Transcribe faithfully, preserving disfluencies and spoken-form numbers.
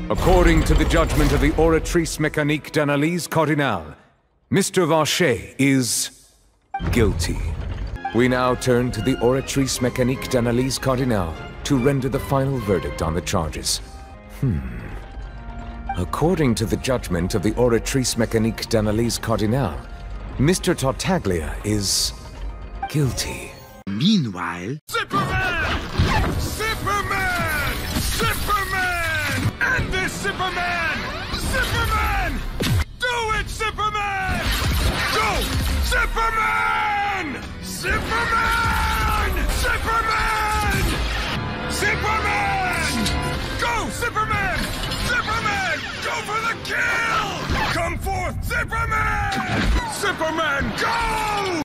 According to the judgment of the Oratrice Mécanique d'Analyse Cardinale, Mister Vacher is guilty. We now turn to the Oratrice Mécanique d'Analyse Cardinale to render the final verdict on the charges. Hmm. According to the judgment of the Oratrice Mécanique d'Analyse Cardinale, Mister Tartaglia is guilty. Meanwhile... Superman! Superman! Superman! End this, Superman! Superman! Do it, Superman! Go! Superman! Superman! Superman! Superman! Go, Superman! Superman! Go for the kill! Come forth, Superman! Superman, go!